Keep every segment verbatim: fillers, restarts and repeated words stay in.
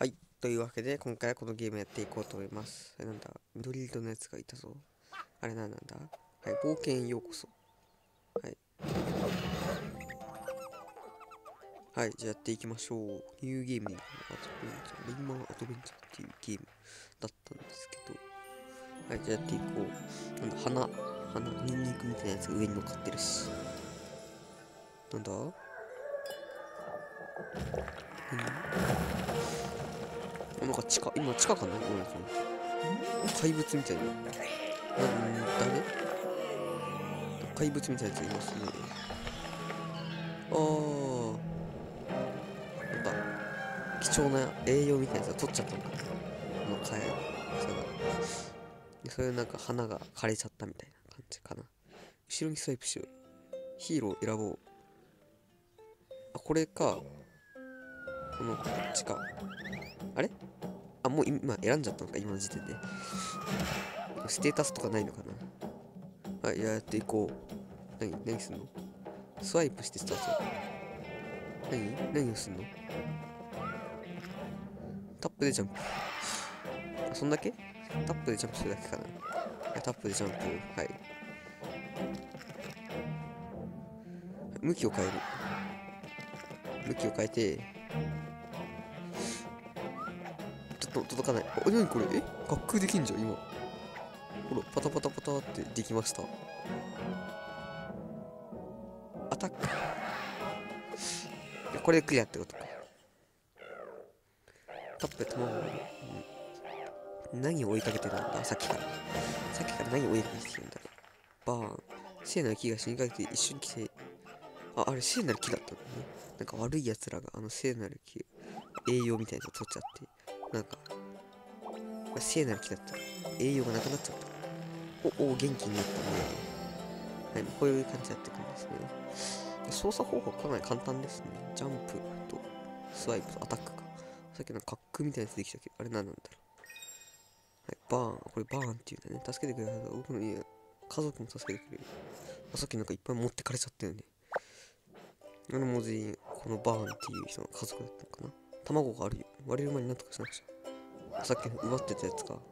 はい。というわけで、今回はこのゲームやっていこうと思います。えなんだ、緑色のやつがいたぞ。あれなんなんだ。はい、冒険へようこそ。はい。はい、じゃあやっていきましょう。ニューゲームにアドベンチャー、レインマンアドベンチャーっていうゲームだったんですけど。はい、じゃあやっていこう。なんだ、花、花、ニンニクみたいなやつが上に乗っかってるし。なんだ何なんか地下、今地下かな今の怪物みたいな。なんだね怪物みたいなやつがいますね。あー、なんだ、貴重な栄養みたいなやつを取っちゃったのかな。このカエル。それが。で、それでなんか花が枯れちゃったみたいな感じかな。後ろにスワイプしよう。ヒーローを選ぼう。あ、これか。この、こっちか。あれあ、もう今選んじゃったのか、今の時点で。ステータスとかないのかな。はい、やっていこう。何何すんのスワイプしてスタート。何何をすんのタップでジャンプ。あ、そんだけタップでジャンプするだけかな。いや、タップでジャンプ。はい。向きを変える。向きを変えて、ちょっと届かない。あ、なにこれえ滑空できんじゃん、今。ほら、パタパタパタってできました。アタック。いや、これでクリアってことか。タップで卵を、うん、何を追いかけてるんださっきから。さっきから何を追いかけてるんだろう。バーン。聖なる木が死にかけて一瞬来て、あ、あれ聖なる木だったんだね。なんか悪い奴らがあの聖なる木、栄養みたいなの取っちゃって、なんか、聖なる木だったら栄養がなくなっちゃった。お、お、元気になったね。はい、こういう感じでやっていくんですね。操作方法かなり簡単ですね。ジャンプとスワイプとアタックか。さっきの滑空みたいなやつできたけど、あれ何なんだろう。はい、バーン。これバーンっていうんだね。助けてくれた。僕の家、家族も助けてくれる。あ、さっきなんかいっぱい持ってかれちゃったよね。あの文字、このバーンっていう人の家族だったのかな。卵があるよ。割れる前になんとかしなくちゃ。さっきの奪ってたやつか。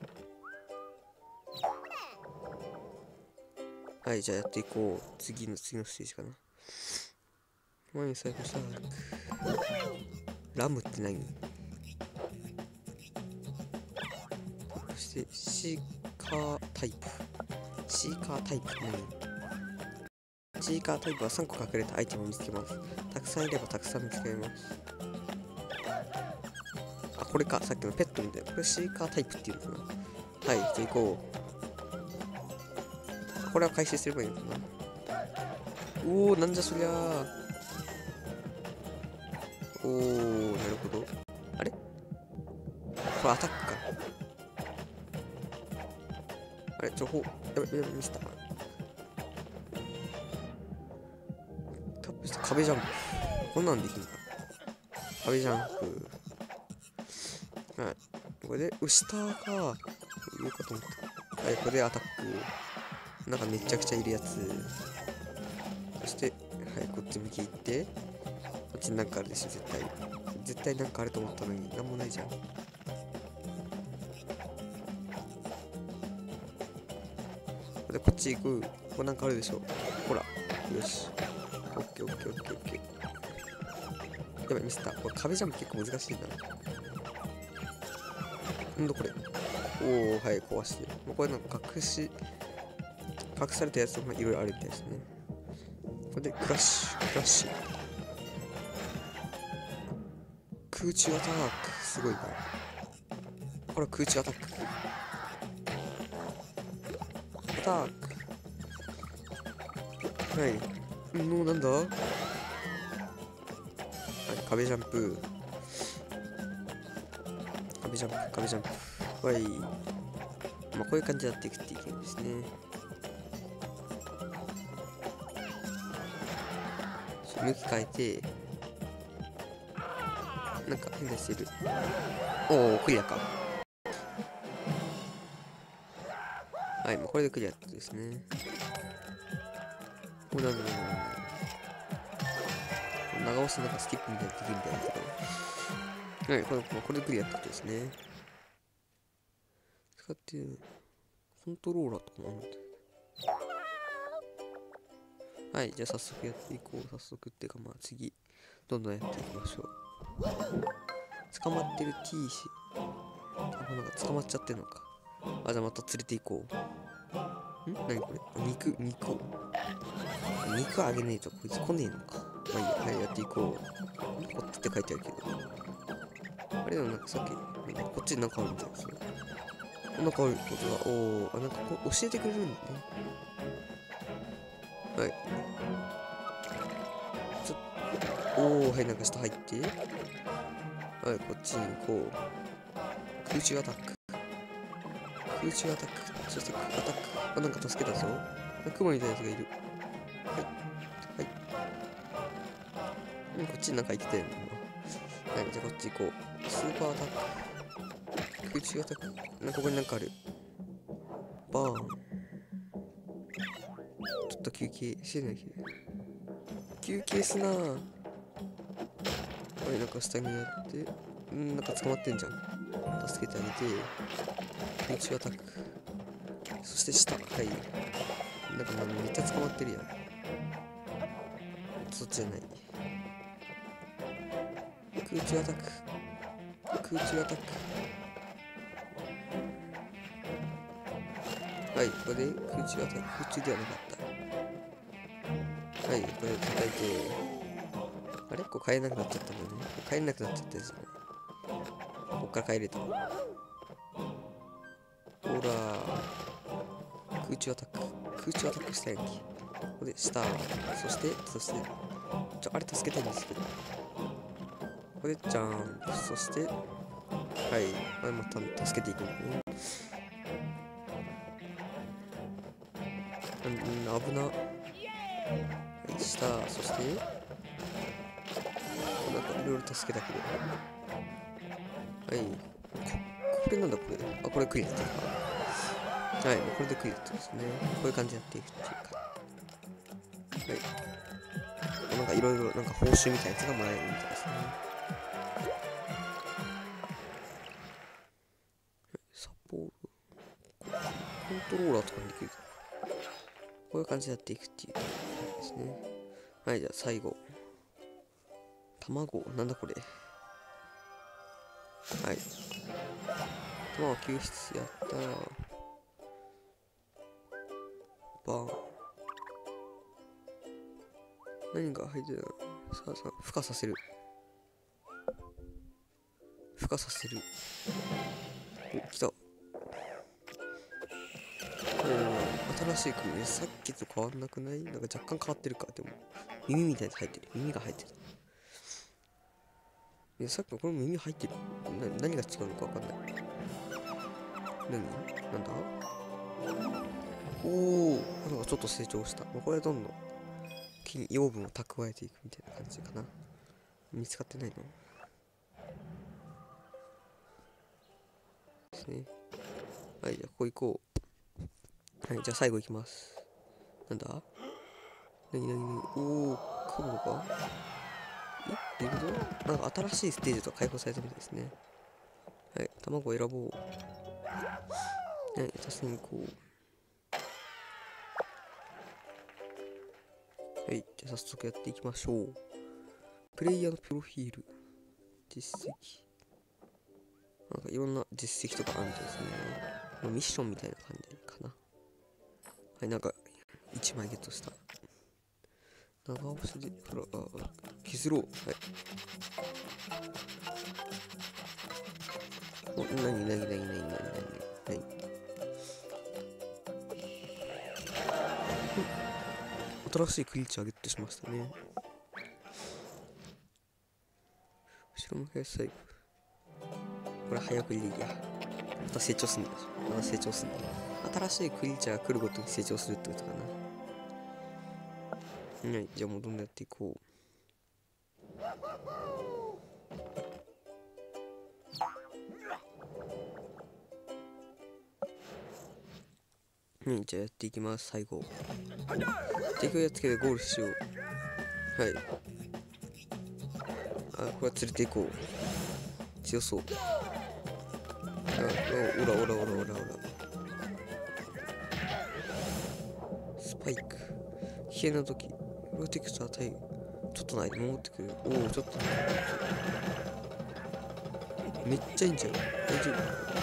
はい、じゃあやっていこう。次の次のステージかな。前に最後シャーク。ラムって何？そしてシーカータイプ。シーカータイプって何？シーカータイプはさんこ隠れたアイテムを見つけます。たくさんいればたくさん見つけます。あ、これか。さっきのペットみたいな。これシーカータイプっていうのかな。はい、じゃあ行こう。これは回収すればいいのかな。おお、なんじゃそりゃー。おー、なるほど。あれこれアタックか。あれ、情報、やばい、やばい、ミスった。タップして壁ジャンプ。こんなんできるのか。壁ジャンプ。はい。これで、う、下か。上かと思った。はい、これでアタック。なんかめちゃくちゃいるやつ。そして、はい、こっち向き行って、こっちになんかあるでしょ、絶対。絶対なんかあると思ったのに、なんもないじゃん。で、こっち行く。ここなんかあるでしょ。ほら。よし。オッケーオッケーオッケーオッケー。やばい、ミスった。これ壁ジャンプ結構難しいな。なんだこれ。おお、はい、壊してる。もうこれなんか隠し、隠されたやつもいろいろあるみたいですね。これでクラッシュ、クラッシュ。空中アタック。すごいな。これは空中アタック。アタック。はい。もうなんだはい、壁ジャンプ。壁ジャンプ、壁ジャンプ。はい。まあ、こういう感じでやっていくっていうゲームですね。向き変えて、なんか変なしてる。おお、クリアか。はい、もうこれでクリアってことですね。おなんだろう。長押しなんかスキップみたいにできるみたいだけど。 はい、これ、これでクリアってことですね。使ってるコントローラーとかもあるんだ。はい、じゃあ早速やっていこう。早速っていうか、まあ次、どんどんやっていきましょう。捕まってる T 氏。あ、なんか捕まっちゃってるのか。あ、じゃあまた連れて行こう。ん何これ肉、肉を。肉あげねえとこいつ来ねえのか。まあいいや、はい、やっていこう。こっちって書いてあるけど。あれでもなんかさっき、こっちになんかあるみたいですよ。なんかあることが、おー、あ、なんかこう教えてくれるんだね。はい。ちょっと、おー、はい、なんか下入って。はい、こっちにこう。空中アタック。空中アタック。そしてアタック。あ、なんか助けたぞ。クマみたいなやつがいる。はい。はい。うん、こっちになんか生きてるの。はい、じゃあこっち行こう。スーパーアタック。空中アタック。なんかここになんかある。バーン。ちょっと休憩してないけど。休憩すなー。はい、なんか下にやって。うん、なんか捕まってんじゃん。助けてあげて。空中アタック。そして下。はい。なんかめっちゃ捕まってるやん。そっちじゃない。空中アタック。空中アタック。はい、これで空中アタック。空中ではなかった。はい、これ叩いて。あれこれ帰れなくなっちゃったんだよね。帰れなくなっちゃったやつね。こっから帰れた。ほらー。空中アタック。空中アタックしたいんけ。ここで下。そして、そして、ちょ、あれ助けたいんですけど。ここでジャンプ。そして、はい。あれまた助けていくんだね。うん、危な。はい、下。そして、なんかいろいろ助けたけど。はい。こ、これなんだこれ。あ、これクリアっていうか。はい、これでクリアってですね。こういう感じでやっていくっていうか。はい。なんかいろいろ、なんか報酬みたいなやつがもらえるみたいですね。サポート。コントローラーとかにできる。こういう感じでやっていくっていう感じですね。はい、じゃあ最後。卵、なんだこれ。はい。卵救出やったー。バーン。何が入ってるの。さあさあ、孵化させる。孵化させる。お、来た。新しい組ね。さっきと変わんなくない？なんか若干変わってるか。でも、耳みたいなやつ入ってる。耳が入ってた。え、さっきのこれ耳入ってる。な、何が違うのかわかんない。何なんだおお、なんかちょっと成長した。これどんどん木に養分を蓄えていくみたいな感じかな。見つかってないのですね。はい、じゃあここ行こう。はい、じゃあ最後行きます。なんだなになになにおお、雲がえどういうことなんか新しいステージとか解放されたみたいですね。はい、卵を選ぼう。はい、助けに行こう。はい、じゃあ早速やっていきましょう。プレイヤーのプロフィール。実績。なんかいろんな実績とかあるみたいですね。ミッションみたいな感じかな。はい、なんかいちまいゲットした。長押しで、ほら、あ、削ろう。はい。お、なになになになになになになに新しいクリーチャーゲットしましたね。後ろ向けサイク。これ早送りでいいや。また成長すんだでしょ。また成長すんだ。新しいクリーチャーが来るごとに成長するってことかな。はい、じゃあもうどんどんやっていこう。はい、じゃあやっていきます、最後。敵をやっつけてゴールしよう。はい。あ、これは連れて行こ強そう。あ、おらおらおらおらおら。スパイク。危険な時、プロテクター対ちょっとないで守ってくる。おお、ちょっと。めっちゃいいんじゃん。大丈夫。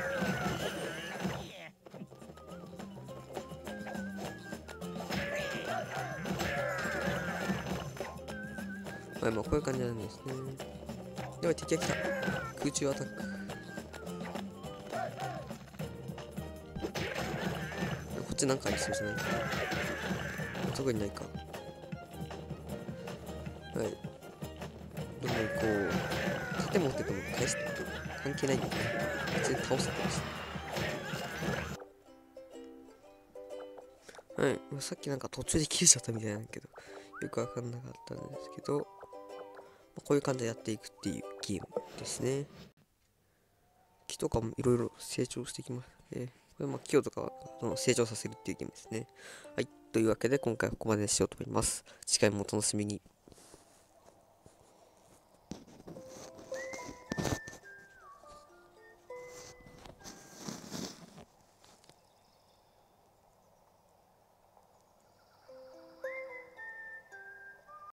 はい、まあこういう感じなんですね。やばい、敵が来た。空中アタック。こっちなんかありそうじゃない？特にないか。はい。どんどんこう、盾持ってても返す、関係ないんでね。普通に倒せてます。はい。さっきなんか途中で切れちゃったみたいなんだけど、よくわかんなかったんですけど、こういう感じでやっていくっていうゲームですね。木とかもいろいろ成長してきますね。これまあ木とかを成長させるっていうゲームですね。はい。というわけで今回はここまでにしようと思います。次回もお楽しみに。